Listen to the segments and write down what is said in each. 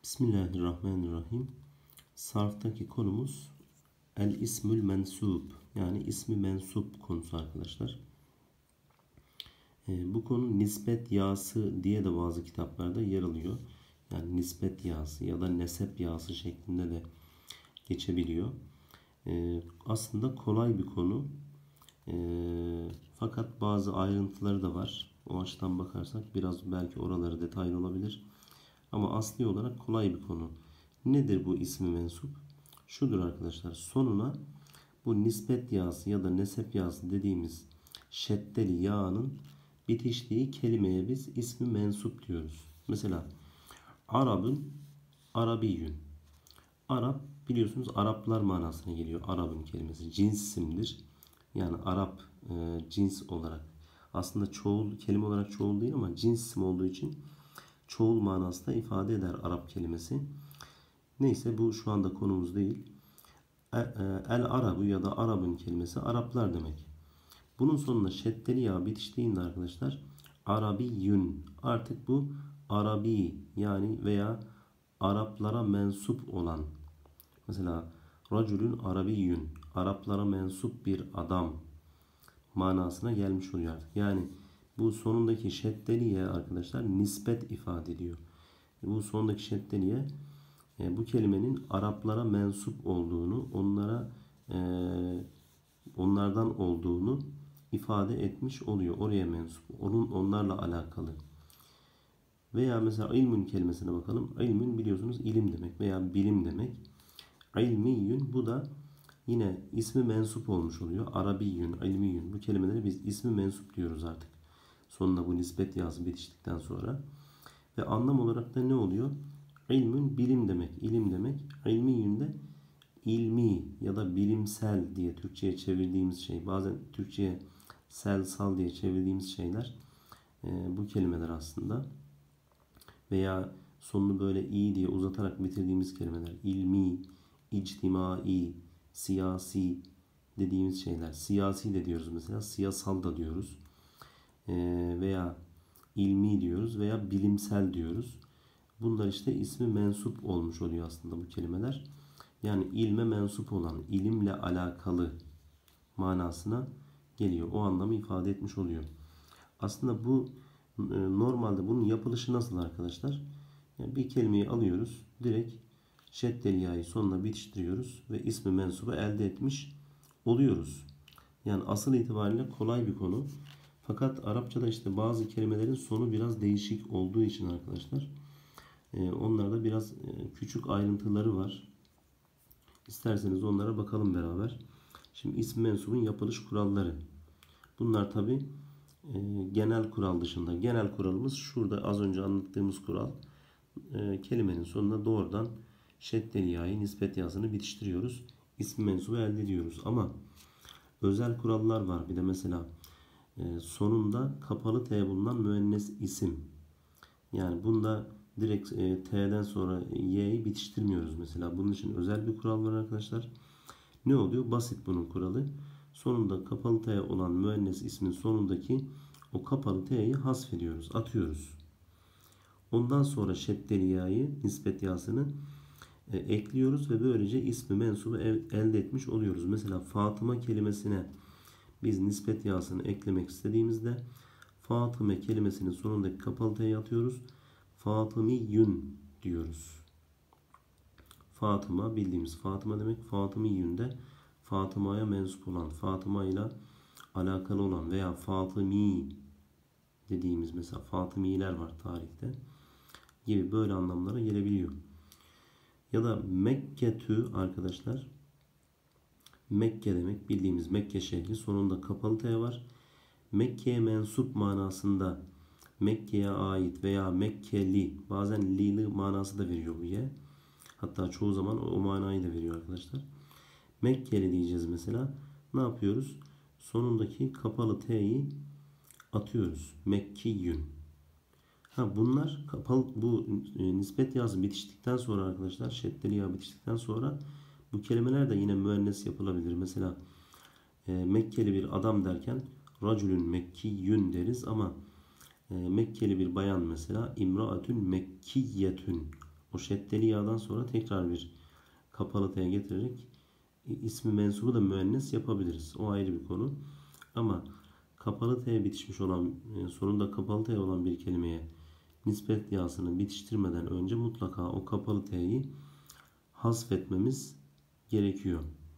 Bismillahirrahmanirrahim. Sarftaki konumuz el ismül mensub, yani ismi mensup konusu arkadaşlar. Bu konu nispet yası diye de bazı kitaplarda yer alıyor. Yani nispet yası ya da nesep yası şeklinde de geçebiliyor. Aslında kolay bir konu. Fakat bazı ayrıntıları da var. O açıdan bakarsak biraz belki oraları detaylı olabilir. Ama asli olarak kolay bir konu. Nedir bu ismi mensup? Şudur arkadaşlar. Sonuna bu nispet yağısı ya da nesep yağısı dediğimiz şeddeli yağının bitiştiği kelimeye biz ismi mensup diyoruz. Mesela Arabın, Arabiyyün. Arap biliyorsunuz Araplar manasına geliyor. Arap'ın kelimesi cins isimdir. Yani Arap cins olarak. Aslında çoğul kelime olarak çoğul değil ama cins isim olduğu için çoğul manasında ifade eder Arap kelimesi. Neyse bu şu anda konumuz değil. El Arabu ya da Arap'ın kelimesi Araplar demek. Bunun sonuna şeddeli ya bitiştiğinde arkadaşlar Arabiyyün. Artık bu Arabi yani veya Araplara mensup olan. Mesela Raculun Arabiyyün. Araplara mensup bir adam manasına gelmiş oluyor artık. Yani bu sonundaki şeddeliye arkadaşlar nispet ifade ediyor. Bu sonundaki şeddeliye bu kelimenin Araplara mensup olduğunu, onlardan olduğunu ifade etmiş oluyor. Oraya mensup. Onlarla alakalı. Veya mesela ilmün kelimesine bakalım. İlmün biliyorsunuz ilim demek veya bilim demek. İlmiyyün bu da yine ismi mensup olmuş oluyor. Arabiyyün, ilmiyyün bu kelimeleri biz ismi mensup diyoruz artık. Sonuna bu nispet yazı bitiştikten sonra. Ve anlam olarak da ne oluyor? İlmün bilim demek, ilim demek. İlmiyyün de ilmi ya da bilimsel diye Türkçe'ye çevirdiğimiz şey. Bazen Türkçe'ye sel diye çevirdiğimiz şeyler bu kelimeler aslında. Veya sonunu böyle iyi diye uzatarak bitirdiğimiz kelimeler. İlmi, ictimai, siyasi dediğimiz şeyler. Siyasi de diyoruz mesela. Siyasal da diyoruz. Veya ilmi diyoruz veya bilimsel diyoruz. Bunlar işte ismi mensup olmuş oluyor aslında bu kelimeler. Yani ilme mensup olan, ilimle alakalı manasına geliyor. O anlamı ifade etmiş oluyor. Aslında bu normalde bunun yapılışı nasıl arkadaşlar? Yani bir kelimeyi alıyoruz. Direkt şeddeli ya'yı sonuna bitiştiriyoruz ve ismi mensubu elde etmiş oluyoruz. Yani asıl itibariyle kolay bir konu. Fakat Arapçada işte bazı kelimelerin sonu biraz değişik olduğu için arkadaşlar onlarda biraz küçük ayrıntıları var. İsterseniz onlara bakalım beraber. Şimdi ismi mensubun yapılış kuralları. Bunlar tabi genel kural dışında. Genel kuralımız şurada az önce anlattığımız kural. Kelimenin sonuna doğrudan şeddeli ya'yı nispet yazını bitiştiriyoruz. İsmi mensubu elde ediyoruz. Ama özel kurallar var. Bir de mesela sonunda kapalı t bulunan müennes isim. Yani bunda direkt t'den sonra y'yi bitiştirmiyoruz mesela. Bunun için özel bir kural var arkadaşlar. Ne oluyor? Basit bunun kuralı. Sonunda kapalı t olan müennes ismin sonundaki o kapalı t'yi hasfediyoruz, atıyoruz. Ondan sonra şeddeli ya'yı, nispet ya'sını ekliyoruz ve böylece ismi mensubu elde etmiş oluyoruz. Mesela Fatıma kelimesine biz nispet ya'sını eklemek istediğimizde Fatıma kelimesinin sonundaki kapalı t'yi atıyoruz. Fatımiyyün diyoruz. Fatıma bildiğimiz Fatıma demek. Fatımiyyün de Fatıma'ya mensup olan, Fatıma ile alakalı olan veya Fatımi dediğimiz mesela Fatımiler var tarihte gibi böyle anlamlara gelebiliyor. Ya da Mekketü arkadaşlar. Mekke demek bildiğimiz Mekke şehri sonunda kapalı t var. Mekke'ye mensup manasında Mekke'ye ait veya Mekkeli bazen li'li manası da veriyor bu ye. Hatta çoğu zaman o manayı da veriyor arkadaşlar. Mekkeli diyeceğiz mesela. Ne yapıyoruz? Sonundaki kapalı t'yi atıyoruz. Mekkiyün. Bunlar kapalı bu nispet yazı bitiştikten sonra arkadaşlar şeddeli ya bitiştikten sonra bu kelimeler de yine müennes yapılabilir. Mesela Mekkeli bir adam derken Raculun Mekkiyün deriz ama Mekkeli bir bayan mesela İmraatün Mekkiyetün. O şeddeli yağdan sonra tekrar bir kapalı T'ye getirerek ismi mensubu da müennes yapabiliriz. O ayrı bir konu. Ama kapalı T'ye bitişmiş olan, sonunda kapalı T olan bir kelimeye nispet yağsını bitiştirmeden önce mutlaka o kapalı T'yi hasfetmemiz gerekiyor.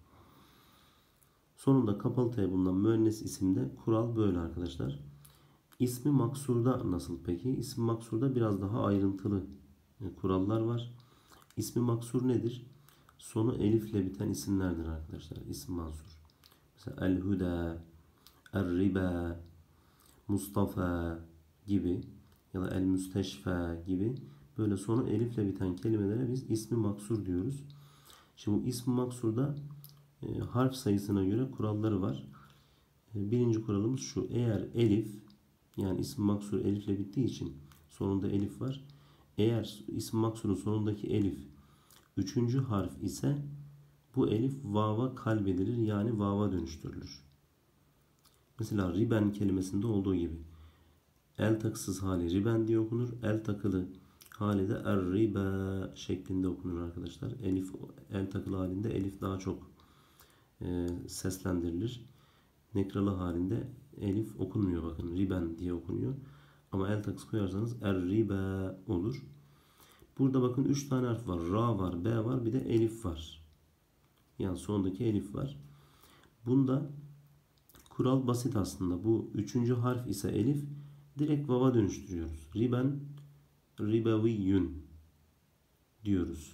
Sonunda kapalı T bulunan müennes isimde kural böyle arkadaşlar. İsmi maksurda nasıl peki? İsmi maksurda biraz daha ayrıntılı kurallar var. İsmi maksur nedir? Sonu elifle biten isimlerdir arkadaşlar. İsim mansur. Mesela el-huda, el-riba, Mustafa gibi ya da el-müsteşfa gibi böyle sonu elifle biten kelimelere biz ismi maksur diyoruz. Şimdi bu ismi maksurda harf sayısına göre kuralları var. Birinci kuralımız şu. Eğer elif, yani ismi maksur elifle bittiği için sonunda elif var. Eğer ismi maksurun sonundaki elif üçüncü harf ise bu elif vava kalbedilir, yani vava dönüştürülür. Mesela riben kelimesinde olduğu gibi. El takısız hali riben diye okunur. El takılı hali de er-riba şeklinde okunur arkadaşlar. Elif, el takılı halinde elif daha çok seslendirilir. Nekralı halinde elif okunmuyor, bakın riben diye okunuyor. Ama el takısı koyarsanız er-riba olur. Burada bakın 3 tane harf var. Ra var, B var, bir de elif var. Yani sondaki elif var. Bunda kural basit aslında. Bu üçüncü harf ise elif, direkt vava dönüştürüyoruz. Riben, ribeviyyün diyoruz.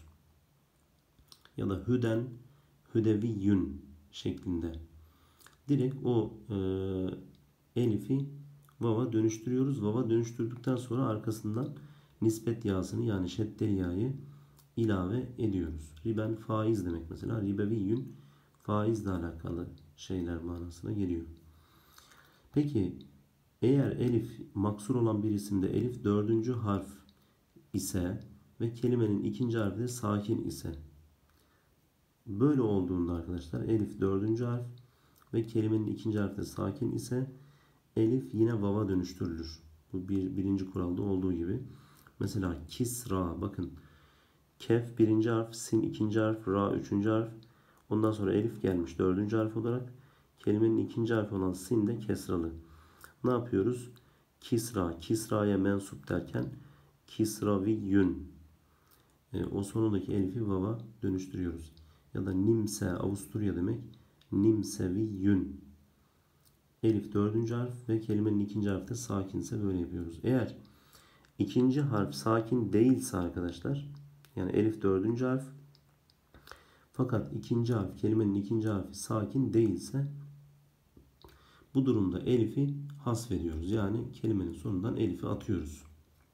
Ya da hüden, hüdeviyyün şeklinde. Direkt o elifi vava dönüştürüyoruz. Vava dönüştürdükten sonra arkasından nispet yağsını, yani şeddeli yağı ilave ediyoruz. Riben faiz demek mesela. Ribeviyyün faizle alakalı şeyler manasına geliyor. Peki eğer elif maksur olan bir isimde elif dördüncü harf ise ve kelimenin ikinci harfi de sakin ise, böyle olduğunda arkadaşlar elif dördüncü harf ve kelimenin ikinci harfi de sakin ise elif yine vava dönüştürülür. Bu birinci kuralda olduğu gibi. Mesela Kisra, bakın kef birinci harf, sin ikinci harf, ra üçüncü harf. Ondan sonra elif gelmiş dördüncü harf olarak. Kelimenin ikinci harfi olan sin de kesralı. Ne yapıyoruz? Kisra, Kisra'ya mensup derken Kisraviyyün. O sonundaki elifi vava dönüştürüyoruz. Ya da Nimse, Avusturya demek. Nimseviyyün. Elif dördüncü harf ve kelimenin ikinci harfi de sakinse böyle yapıyoruz. Eğer ikinci harf sakin değilse arkadaşlar, yani elif dördüncü harf fakat ikinci harf, kelimenin ikinci harfi sakin değilse, bu durumda elifi hasfediyoruz. Yani kelimenin sonundan elifi atıyoruz.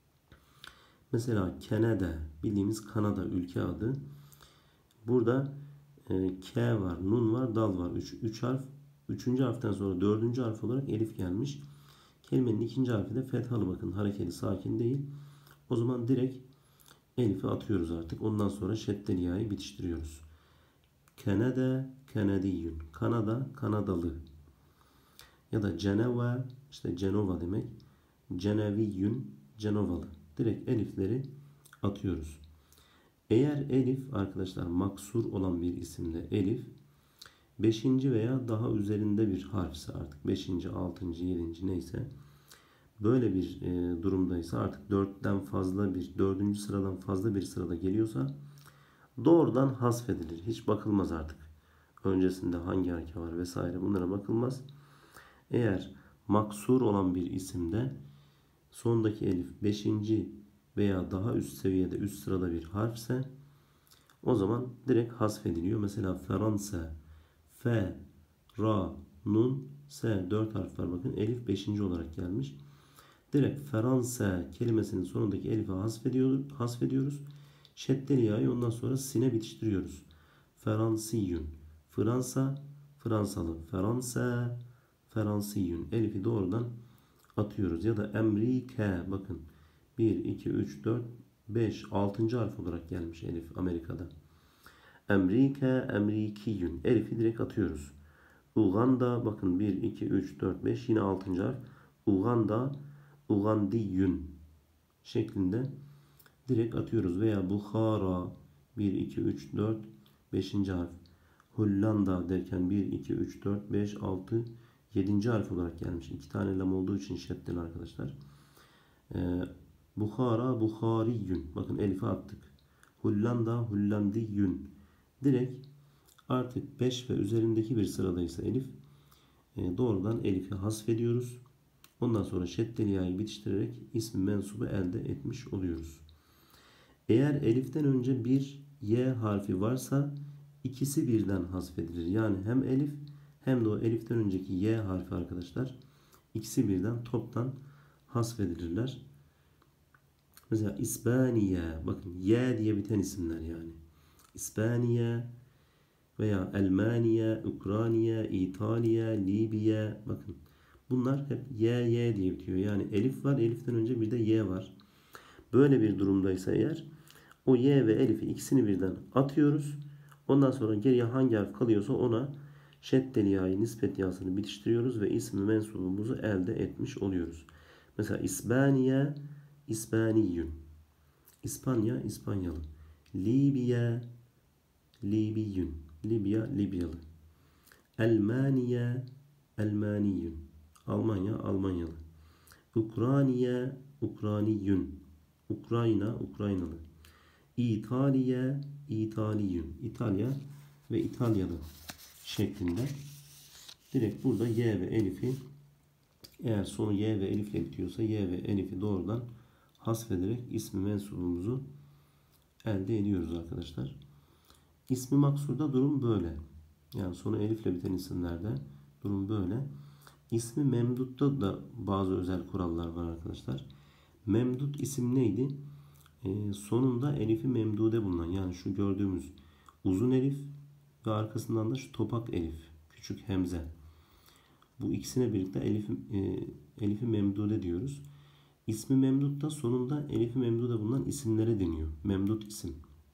Mesela Kanada, bildiğimiz Kanada ülke adı. Burada K var, nun var, dal var. 3 harf. Üçüncü harften sonra dördüncü harf olarak elif gelmiş. Kelimenin ikinci harfi de fethalı, bakın harekeli, sakin değil. O zaman direkt elifi atıyoruz artık. Ondan sonra şeddeli yağı bitiştiriyoruz. Kanada, Kanadiyyün. Kanada, Kanadalı. Ya da Ceneva, işte Cenova demek. Ceneviyyün, Cenovalı. Direkt elifleri atıyoruz. Eğer elif arkadaşlar maksur olan bir isimde elif 5. veya daha üzerinde bir harfse, artık 5. 6. 7. neyse, böyle bir durumdaysa, artık 4'ten fazla bir 4. sıradan fazla bir sırada geliyorsa doğrudan hasfedilir. Hiç bakılmaz artık. Öncesinde hangi hareke var vesaire, bunlara bakılmaz. Eğer maksur olan bir isimde sondaki elif 5. veya daha üst seviyede, üst sırada bir harfse o zaman direkt hasfediliyor. Mesela Fransa, F, Ra, Nun, S, 4 harf var. Bakın elif 5. olarak gelmiş. Direkt Fransa kelimesinin sonundaki elifi hasfediyoruz. Şeddeli yağı ondan sonra sine bitiştiriyoruz. Fransiyün, Fransa, Fransalı. Fransa, Fransiyün. Elifi doğrudan atıyoruz. Ya da Amerika, bakın 1, 2, 3, 4, 5, 6. harf olarak gelmiş elif Amerika'da. Amerika, Amerikiyün. Elifi direkt atıyoruz. Uganda, bakın 1, 2, 3, 4, 5, yine 6. harf. Uganda, Ugandiyün şeklinde direkt atıyoruz. Veya Bukhara 1, 2, 3, 4, 5. harf. Hollanda derken 1, 2, 3, 4, 5, 6, 7. harf olarak gelmiş. 2 tane lam olduğu için şeddeli arkadaşlar. Bukhara, Bukhariyün. Bakın elifi attık. Hollanda, Hollandiyün. Direkt artık 5 ve üzerindeki bir sıradaysa elif, doğrudan elifi hasfediyoruz. Ondan sonra şeddeli ya'yı bitiştirerek ismi mensubu elde etmiş oluyoruz. Eğer eliften önce bir y harfi varsa ikisi birden hasfedilir. Yani hem elif hem de o eliften önceki y harfi arkadaşlar ikisi birden toptan hasfedilirler. Mesela İspaniye, bakın y diye biten isimler yani. İspaniye veya Almanya, Ukrayna, İtalya, Libya, bakın bunlar hep y diye bitiyor. Yani elif var, eliften önce bir de y var. Böyle bir durumdaysa eğer o y ve elifi ikisini birden atıyoruz. Ondan sonra geriye hangi harf kalıyorsa ona şeddeli ya'yı, nispet ya'sını bitiştiriyoruz ve ismi mensubumuzu elde etmiş oluyoruz. Mesela İspanya, İspaniyün. İspanya, İspanyalı. Libya, Libiyün. Libya, Libyalı. Almanya, Almaniyün. Almanya, Almanyalı. Ukrayna, Ukraniyün. Ukrayna, Ukraynalı. İtalya, İtaliyün. İtalya ve İtalyalı şeklinde. Direkt burada y ve elifi, eğer sonu y ve elifle bitiyorsa y ve elifi doğrudan hasfederek ismi mensubumuzu elde ediyoruz arkadaşlar. İsmi maksurda durum böyle. Yani sonu elifle biten isimlerde durum böyle. İsmi memdutta da bazı özel kurallar var arkadaşlar. Memdut isim neydi? Sonunda elifi memdude bulunan, yani şu gördüğümüz uzun elif ve arkasından da şu topak elif, küçük hemze. Bu ikisine birlikte elifi memdude diyoruz. İsmi memdutta sonunda elifi memdude bulunan isimlere deniyor. Memdut isim.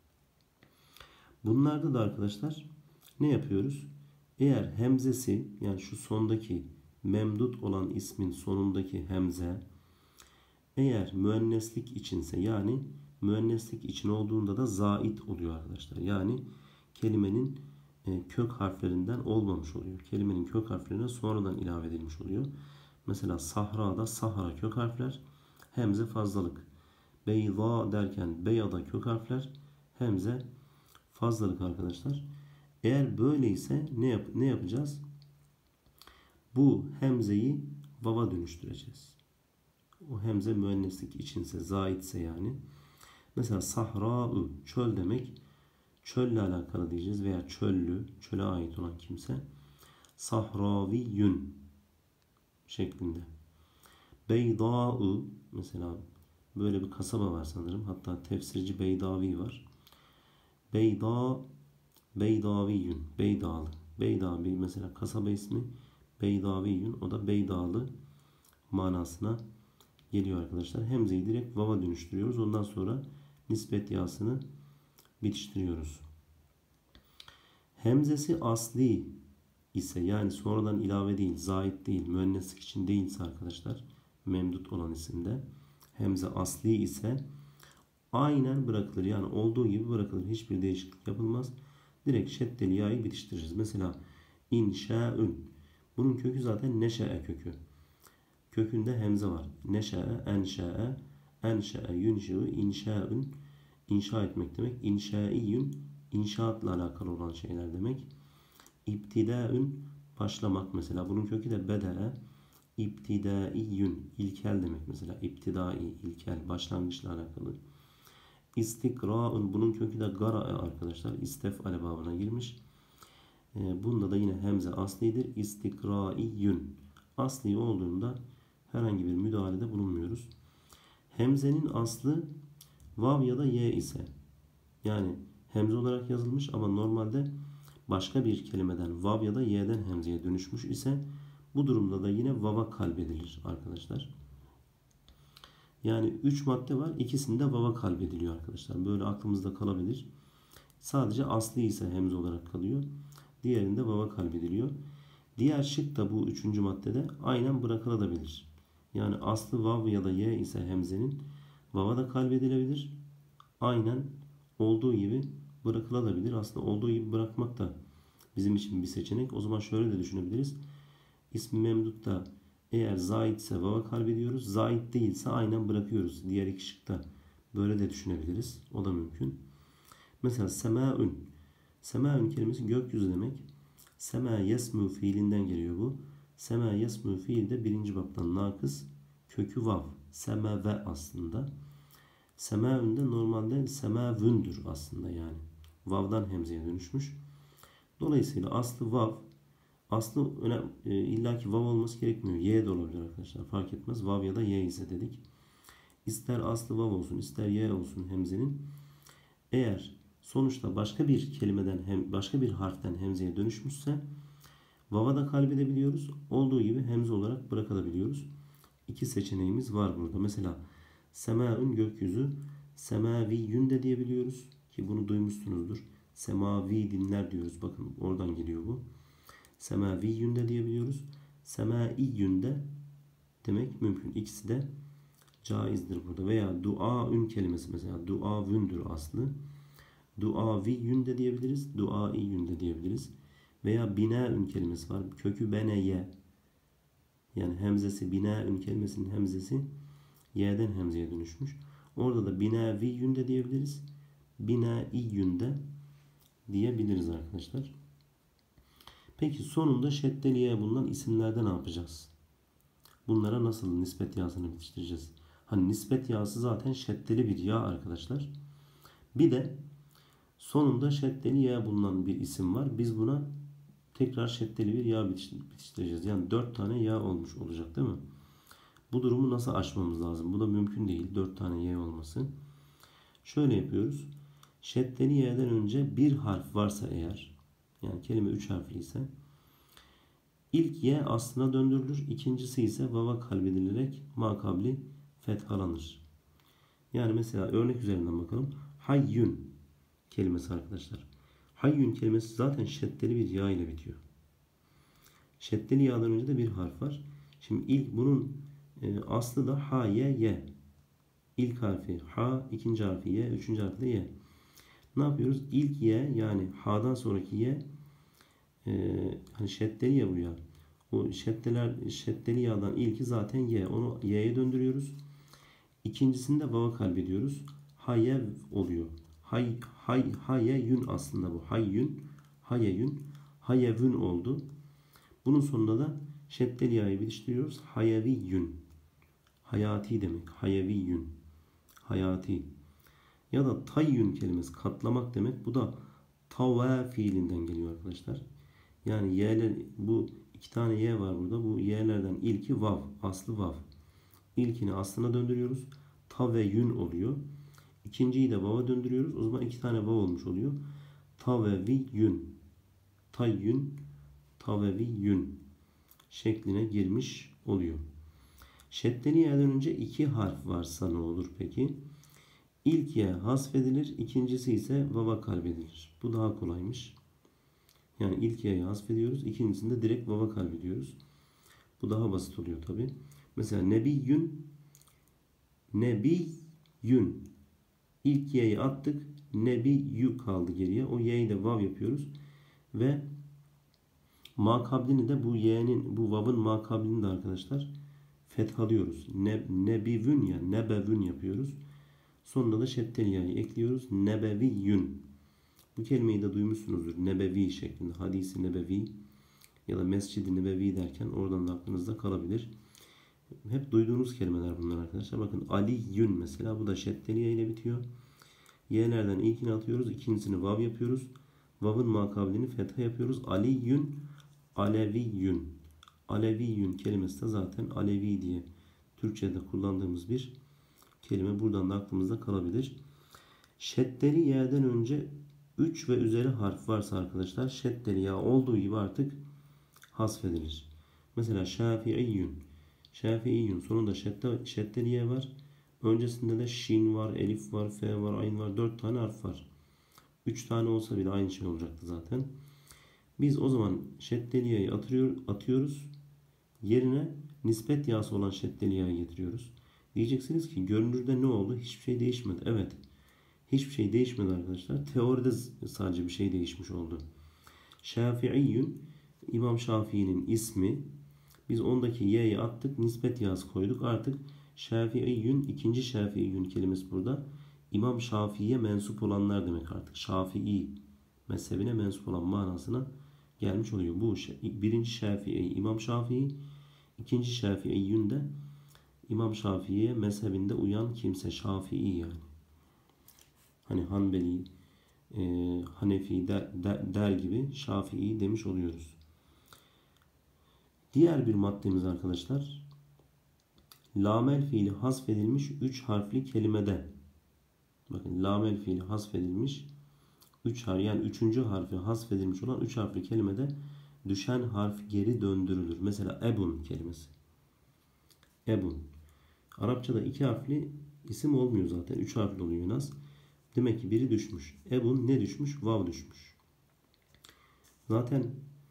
Bunlarda da arkadaşlar ne yapıyoruz? Eğer hemzesi, yani şu sondaki memdut olan ismin sonundaki hemze eğer müenneslik içinse, yani müenneslik için olduğunda da zait oluyor arkadaşlar. Yani kelimenin kök harflerinden olmamış oluyor. Kelimenin kök harflerine sonradan ilave edilmiş oluyor. Mesela sahrada sahra kök harfler, hemze fazlalık. Beyza derken beyada kök harfler, hemze fazlalık arkadaşlar. Eğer böyleyse ne yapacağız? Bu hemzeyi vava dönüştüreceğiz. O hemze müenneslik içinse, zaitse yani. Mesela sahra'u çöl demek. Çölle alakalı diyeceğiz veya çöllü, çöle ait olan kimse. Sahraviyün şeklinde. Beyda'u, mesela böyle bir kasaba var sanırım. Hatta tefsirci Beydavi var. Beydaviyün, Beydalı. Beyda bir mesela kasaba ismi. Beydaviyün, o da Beydalı manasına geliyor arkadaşlar. Hemzeyi direkt vava dönüştürüyoruz. Ondan sonra nispet yasını bitiştiriyoruz. Hemzesi asli ise, yani sonradan ilave değil, zait değil, müenneslik için değilse arkadaşlar, memdut olan isimde hemze asli ise aynen bırakılır. Yani olduğu gibi bırakılır. Hiçbir değişiklik yapılmaz. Direkt şeddeli ya'yı bitiştiririz. Mesela inşaün. Bunun kökü zaten neşe'e kökü. Kökünde hemze var. Neşe'e, enşe'e, enşe'e, yunşe'ü, inşaün. İnşa etmek demek. İnşaiyyün, inşaatla alakalı olan şeyler demek. İbtidaün, başlamak mesela. Bunun kökü de bede'e. İbtidaiyyün, ilkel demek mesela. İbtidai, ilkel, başlangıçla alakalı. İstikra'un, bunun kökü de gara'a arkadaşlar. İstef'ale babına girmiş. Bunda da yine hemze aslidir. İstikraiyyün. Asli olduğunda herhangi bir müdahalede bulunmuyoruz. Hemzenin aslı vav ya da y ise, yani hemze olarak yazılmış ama normalde başka bir kelimeden vav ya da y'den hemzeye dönüşmüş ise bu durumda da yine vava kalbedilir arkadaşlar. Yani 3 madde var. İkisinde vava kalbediliyor arkadaşlar. Böyle aklımızda kalabilir. Sadece asli ise hemze olarak kalıyor. Diğerinde vava kalbediliyor. Diğer şık da bu 3. maddede aynen bırakılabilir. Yani aslı vav ya da y ise hemzenin vava da kalbedilebilir. aynen olduğu gibi bırakılabilir. Aslında olduğu gibi bırakmak da bizim için bir seçenek. O zaman şöyle de düşünebiliriz. İsmi memdutta eğer zait ise vava kalbediyoruz. Zait değilse aynen bırakıyoruz. Diğer iki şıkta böyle de düşünebiliriz. O da mümkün. Mesela semaun. Semaun kelimesi gökyüzü demek. Sema yesmu fiilinden geliyor bu. Sema yesmu fiil de birinci baptan nakıs. Kökü vav. Semave aslında. Semaun de normalde semavündür aslında yani. Vav'dan hemzeye dönüşmüş. Dolayısıyla aslı vav. Aslı illaki vav olması gerekmiyor. Y de olabilir arkadaşlar. Fark etmez. Vav ya da y ise dedik. İster aslı vav olsun, ister y olsun hemzenin. Eğer sonuçta başka bir kelimeden başka bir harften hemzeye dönüşmüşse vava da kalbedebiliyoruz. Olduğu gibi hemze olarak bırakabiliyoruz. İki seçeneğimiz var burada. Mesela semaun gökyüzü, semaviyyün de diyebiliyoruz ki bunu duymuşsunuzdur. Semavi dinler diyoruz. Bakın oradan geliyor bu. Semaviyyün de diyebiliyoruz. Semaiyyün de demek mümkün. İkisi de caizdir burada. Veya duaün kelimesi mesela duavündür aslı. Duaviyyün de diyebiliriz. Duaiyyün de diyebiliriz. Veya binaün kelimesi var. Kökü beneye. Yani hemzesi binaün kelimesinin hemzesi y'den hemzeye dönüşmüş. Orada da binaviyyün de diyebiliriz. Binaiyyün de diyebiliriz arkadaşlar. Peki sonunda şeddeli y'ye bulunan isimlerde ne yapacağız? Bunlara nasıl nispet yağsını bitiştireceğiz? Hani nispet yağsı zaten şeddeli bir yağ arkadaşlar. Bir de sonunda şeddeli yağ bulunan bir isim var. Biz buna tekrar şeddeli bir yağ bitiştireceğiz. Yani 4 tane yağ olmuş olacak değil mi? Bu durumu nasıl aşmamız lazım? Bu da mümkün değil. 4 tane y olması. Şöyle yapıyoruz. Şeddeli y'den önce bir harf varsa eğer, yani kelime 3 harfli ise ilk y aslına döndürülür. İkincisi ise vava kalbedilerek makabli fethalanır. Yani mesela örnek üzerinden bakalım. Hayyün kelimesi arkadaşlar. Hayyün kelimesi zaten şeddeli bir ya ile bitiyor. Şeddeli ya'dan önce de bir harf var. Şimdi ilk bunun aslı da ha, ye, ye. İlk harfi ha, ikinci harfi ye, üçüncü harfi de ye. Ne yapıyoruz? İlk ye yani ha'dan sonraki ye hani şeddeli ya bu ya. O şeddeli ya'dan ilki zaten ye. Onu y'ye döndürüyoruz. İkincisini de vava kalbediyoruz. Haye oluyor. Hayeyün aslında bu. Hayyün, hayeyün, hayevün oldu. Bunun sonunda da şeddeli ya'yı bitiştiriyoruz. Hayeviyyün. Hayati demek. Hayeviyyün. Hayati. Ya da tayyün kelimesi katlamak demek. Bu da tava fiilinden geliyor arkadaşlar. Yani y'ler, bu iki tane y var burada. Bu y'lerden ilki vav. Aslı vav. İlkini aslına döndürüyoruz. Taveyün oluyor. İkinciyi de vava döndürüyoruz. O zaman iki tane vav olmuş oluyor. Taveviyyün. Tayyün. Taveviyyün şekline girmiş oluyor. Şeddeli y'den önce iki harf varsa ne olur peki? İlk y hasfedilir. İkincisi ise vava kalbedilir. Bu daha kolaymış. Yani ilk y'yi hasfediyoruz. İkincisinde direkt vava kalbediyoruz. Bu daha basit oluyor tabi. Mesela nebiyyün, nebiyyün. İlk y'yi attık. Nebiyyü kaldı geriye. O y'yi de vav yapıyoruz. Ve makablini de bu y'nin, bu vav'ın makablini de arkadaşlar fethalıyoruz. Nebivün ya nebevün yapıyoruz. Sonunda da şeddeli ya'yı ekliyoruz. Nebeviyyün. Bu kelimeyi de duymuşsunuzdur. Nebevi şeklinde. Hadisi nebevi ya da mescid-i nebevi derken oradan da aklınızda kalabilir. Hep duyduğunuz kelimeler bunlar arkadaşlar. Bakın Aliyyün mesela, bu da şeddeli ya ile bitiyor. Y'lerden ilkini atıyoruz. İkincisini vav yapıyoruz. Vav'ın makablini fetha yapıyoruz. Aliyyün, Aleviyyün. Aleviyyün kelimesi de zaten Alevi diye Türkçe'de kullandığımız bir kelime. Buradan da aklımızda kalabilir. Şeddeli y'den önce 3 ve üzeri harf varsa arkadaşlar şeddeli ya olduğu gibi artık hasfedilir. Mesela şafi'iyyün. Şafi'iyyün sonunda şeddeli y var. Öncesinde de şin var, elif var, f var, ayn var. 4 tane harf var. 3 tane olsa bile aynı şey olacaktı zaten. Biz o zaman şeddeli ya'yı atıyoruz. Yerine nispet yağsı olan şeddeli ya'yı getiriyoruz. Diyeceksiniz ki görünürde ne oldu? Hiçbir şey değişmedi. Evet. Hiçbir şey değişmedi arkadaşlar. Teoride sadece bir şey değişmiş oldu. Şafi'iyyün, İmam Şafii'nin ismi. Biz ondaki y'yi attık, nispet yaz koyduk. Artık Şafi'iyyün, ikinci Şafi'iyyün kelimesi burada. İmam Şafii'ye mensup olanlar demek artık. Şafii mezhebine mensup olan manasına gelmiş oluyor. Bu birinci Şafii İmam Şafii, ikinci Şafi'iyyün de İmam Şafii'ye mezhebinde uyan kimse, Şafii yani. Hani Hanbeli, Hanefi der gibi Şafii demiş oluyoruz. Diğer bir maddemiz arkadaşlar, lamel fiili hasfedilmiş 3 harfli kelimede. Bakın, lamel fiili hasfedilmiş 3 harf, yani 3. harfi hasfedilmiş olan 3 harfli kelimede düşen harf geri döndürülür. Mesela ebun kelimesi. Ebun. Arapçada 2 harfli isim olmuyor zaten. 3 harfli oluyor en az. Demek ki biri düşmüş. Ebun ne düşmüş? Vav düşmüş. Zaten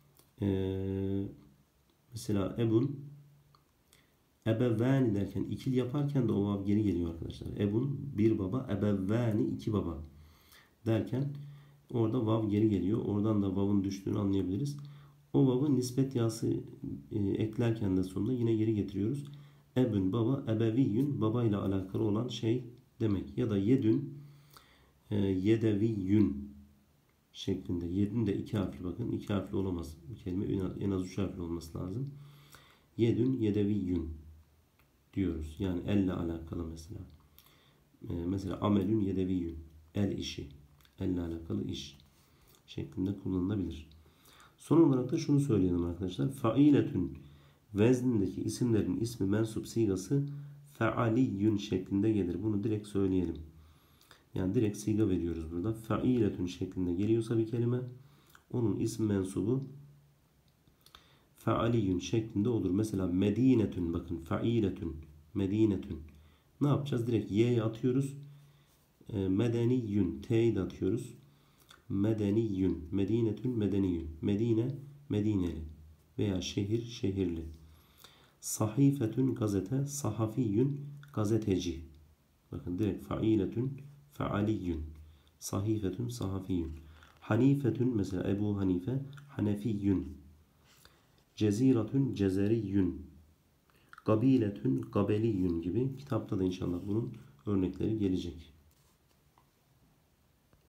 mesela ebun, ebevvani derken ikil yaparken de o vav geri geliyor arkadaşlar. Ebun bir baba, ebevvani iki baba derken orada vav geri geliyor. Oradan da vav'ın düştüğünü anlayabiliriz. O vav'ı nispet yası eklerken de sonunda yine geri getiriyoruz. Ebün baba, ebeviyyün babayla alakalı olan şey demek. Ya da yedün, yedeviyyün şeklinde. Yedün de 2 harfli, bakın. 2 harfli olamaz. Bir kelime en az 3 harfli olması lazım. Yedün, yedeviyyün diyoruz. Yani elle alakalı mesela. Mesela amelün yedeviyyün. El işi. Elle alakalı iş şeklinde kullanılabilir. Son olarak da şunu söyleyelim arkadaşlar. Failetün veznindeki isimlerin ismi mensup sigası fealiyyün şeklinde gelir. Bunu direkt söyleyelim. Yani direkt siga veriyoruz burada. Failetün şeklinde geliyorsa bir kelime, onun ismi mensubu fealiyyün şeklinde olur. Mesela medinetün, bakın, failetün, medinetün. Ne yapacağız? Direkt y'ye atıyoruz. Medeniyyün, t'yi de atıyoruz. Medeniyyün, medinetün, medeniyyün. Medine, medineli veya şehir, şehirli. Sahifetün, gazete, sahafiyyün, gazeteci. Bakın, direkt failetün, fealiyyün. Sahifetün, sahafiyyün. Hanifetün, mesela Ebu Hanife, hanefiyyün. Ceziratün, cezeriyyün. Gabiletün, gabeliyyün gibi. Kitapta da inşallah bunun örnekleri gelecek.